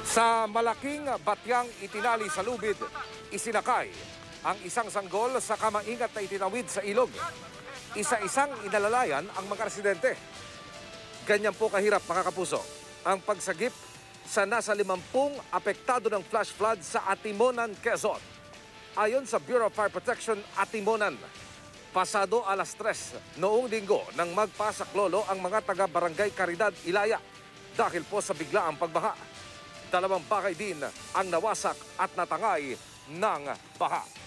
Sa malaking batyang itinali sa lubid, isinakay ang isang sanggol sa kamaingat na itinawid sa ilog. Isa-isang inalalayan ang mga residente. Ganyan po kahirap, mga kapuso, ang pagsagip sa nasa 50 apektado ng flash flood sa Atimonan, Quezon. Ayon sa Bureau of Fire Protection, Atimonan, pasado alas 3 noong linggo nang magpasaklolo ang mga taga-barangay Caridad, Ilaya dahil po sa biglaang pagbaha. 2 bahay din ang nawasak at natangay ng baha.